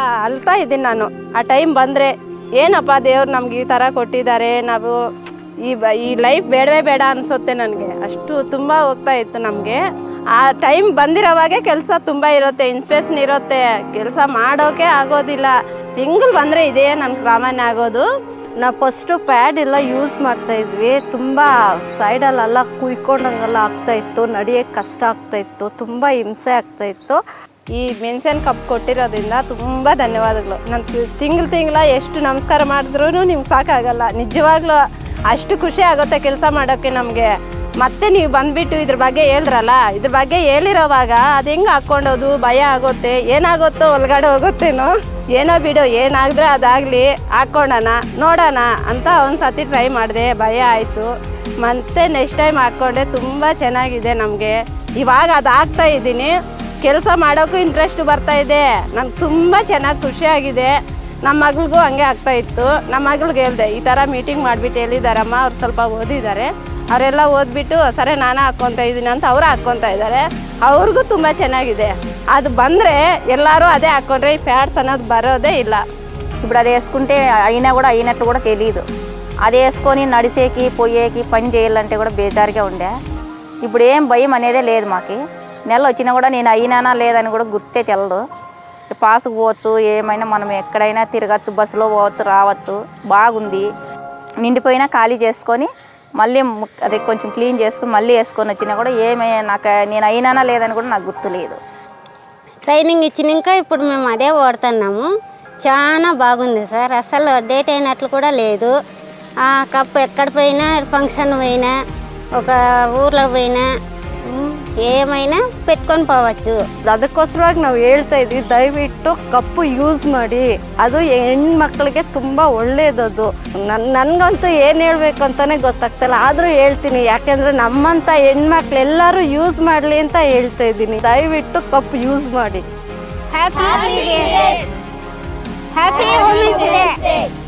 ಅಳ್ತಾ ಇದ್ದೀನಿ ನಾನು. ಆ ಟೈಮ್ ಬಂದರೆ ಏನಪ್ಪ ದೇವ್ರು ನಮ್ಗೆ ಈ ಥರ ಕೊಟ್ಟಿದ್ದಾರೆ, ನಾವು ಈ ಲೈಫ್ ಬೇಡವೇ ಬೇಡ ಅನಿಸುತ್ತೆ ನನಗೆ. ಅಷ್ಟು ತುಂಬ ಹೋಗ್ತಾ ಇತ್ತು ನಮಗೆ. ಆ ಟೈಮ್ ಬಂದಿರೋವಾಗೆ ಕೆಲಸ ತುಂಬ ಇರುತ್ತೆ, ಇನ್ಸ್ಪೆಕ್ಷನ್ ಇರುತ್ತೆ, ಕೆಲಸ ಮಾಡೋಕೆ ಆಗೋದಿಲ್ಲ. ತಿಂಗಳು ಬಂದರೆ ಇದೇ ನನ್ನ ಸಾಮಾನ್ಯ ಆಗೋದು. ನಾವು ಫಸ್ಟು ಪ್ಯಾಡ್ ಎಲ್ಲ ಯೂಸ್ ಮಾಡ್ತಾಯಿದ್ವಿ. ತುಂಬ ಸೈಡಲ್ಲೆಲ್ಲ ಕುಯ್ಕೊಂಡಂಗೆಲ್ಲ ಆಗ್ತಾಯಿತ್ತು, ನಡೆಯೋಕ್ಕೆ ಕಷ್ಟ ಆಗ್ತಾಯಿತ್ತು, ತುಂಬ ಹಿಂಸೆ ಆಗ್ತಾಯಿತ್ತು. ಈ ಮೆನ್ಷನ್ ಕಪ್ ಕೊಟ್ಟಿರೋದ್ರಿಂದ ತುಂಬ ಧನ್ಯವಾದಗಳು. ನಾನು ತಿಂಗಳ ಎಷ್ಟು ನಮಸ್ಕಾರ ಮಾಡಿದ್ರೂ ನಿಮ್ಗೆ ಸಾಕಾಗಲ್ಲ. ನಿಜವಾಗ್ಲೂ ಅಷ್ಟು ಖುಷಿ ಆಗುತ್ತೆ ಕೆಲಸ ಮಾಡೋಕ್ಕೆ ನಮಗೆ. ಮತ್ತೆ ನೀವು ಬಂದುಬಿಟ್ಟು ಇದ್ರ ಬಗ್ಗೆ ಹೇಳಿದ್ರಲ್ಲ, ಇದ್ರ ಬಗ್ಗೆ ಹೇಳಿರೋವಾಗ ಅದು ಹೆಂಗೆ ಹಾಕ್ಕೊಂಡೋದು ಭಯ ಆಗುತ್ತೆ, ಏನಾಗುತ್ತೋ ಒಳಗಡೆ ಹೋಗುತ್ತೇನೋ, ಏನೋ ಬಿಡು, ಏನಾದರೆ ಅದಾಗಲಿ, ಹಾಕ್ಕೊಳ್ಳೋಣ ನೋಡೋಣ ಅಂತ ಒಂದು ಸತಿ ಟ್ರೈ ಮಾಡಿದೆ. ಭಯ ಆಯಿತು. ಮತ್ತೆ ನೆಕ್ಸ್ಟ್ ಟೈಮ್ ಹಾಕ್ಕೊಂಡೆ. ತುಂಬ ಚೆನ್ನಾಗಿದೆ ನಮಗೆ. ಇವಾಗ ಅದು ಹಾಕ್ತಾಯಿದ್ದೀನಿ. ಕೆಲಸ ಮಾಡೋಕ್ಕೂ ಇಂಟ್ರೆಸ್ಟ್ ಬರ್ತಾಯಿದೆ. ನನಗೆ ತುಂಬ ಚೆನ್ನಾಗಿ ಖುಷಿಯಾಗಿದೆ. ನಮ್ಮ ಮಗಳಿಗೂ ಹಂಗೆ ಆಗ್ತಾಯಿತ್ತು. ನಮ್ಮ ಮಗಳಿಗೆ ಹೇಳಿದೆ, ಈ ಥರ ಮೀಟಿಂಗ್ ಮಾಡಿಬಿಟ್ಟು ಹೇಳಿದ್ದಾರಮ್ಮ, ಅವ್ರು ಸ್ವಲ್ಪ ಓದಿದ್ದಾರೆ, ಅವರೆಲ್ಲ ಓದ್ಬಿಟ್ಟು ಸರಿ ನಾನು ಹಾಕ್ಕೊತಾ ಇದ್ದೀನಿ ಅಂತ ಅವರು ಹಾಕ್ಕೊತಾ ಇದ್ದಾರೆ. ಅವ್ರಿಗೂ ತುಂಬ ಚೆನ್ನಾಗಿದೆ. ಅದು ಬಂದರೆ ಎಲ್ಲರೂ అదే ಹಾಕ್ಕೊಂಡ್ರೆ ఈ ఫ్యాట్స్ ಅನ್ನೋದು బరోదే ಇಲ್ಲ. ఇప్పుడు అది వేసుకుంటే అయినా కూడా అయినట్లు కూడా తెలియదు. అది వేసుకొని నడిసేకి పోయేకి పని చేయాలంటే కూడా బేజారుగా ఉండే. ఇప్పుడు ఏం భయం అనేదే లేదు మాకు. నెల వచ్చినా కూడా నేను అయినానా లేదని కూడా గుర్తే తెలదు. పాసుకు పోవచ్చు, ఏమైనా మనం ఎక్కడైనా తిరగచ్చు, బస్సులో పోవచ్చు, రావచ్చు. బాగుంది. నిండిపోయినా ఖాళీ చేసుకొని మళ్ళీ అది కొంచెం క్లీన్ చేసుకొని మళ్ళీ వేసుకొని వచ్చినా కూడా నాకు నేను అయినానా లేదని కూడా నాకు గుర్తు లేదు. ట్రైనింగ్ ఇచ్చినాక ఇప్పుడు మేము అదే వాడుతున్నాము. చాలా బాగుంది సార్. అసలు డేట్ అయినట్లు కూడా లేదు. ఆ కప్పు ఎక్కడ పోయినా, ఫంక్షన్ పోయినా, ఒక ఊర్లో పోయినా ఏమైనా పెట్టుకొని పోవచ్చు. ಅದಕ್ಕೋಸ್ಕರವಾಗಿ ನಾವು ಹೇಳ್ತಾ ಇದ್ವಿ, ದಯವಿಟ್ಟು ಕಪ್ಪು ಯೂಸ್ ಮಾಡಿ. ಅದು ಹೆಣ್ಮಕ್ಳಿಗೆ ತುಂಬ ಒಳ್ಳೇದದು. ನನಗಂತೂ ಏನು ಹೇಳಬೇಕು ಅಂತಲೇ ಗೊತ್ತಾಗ್ತಿಲ್ಲ, ಆದರೂ ಹೇಳ್ತೀನಿ. ಯಾಕೆಂದರೆ ನಮ್ಮಂಥ ಹೆಣ್ಮಕ್ಳೆಲ್ಲರೂ ಯೂಸ್ ಮಾಡಲಿ ಅಂತ ಹೇಳ್ತಾ ಇದ್ದೀನಿ. ದಯವಿಟ್ಟು ಕಪ್ಪು ಯೂಸ್ ಮಾಡಿ. Happy women's day.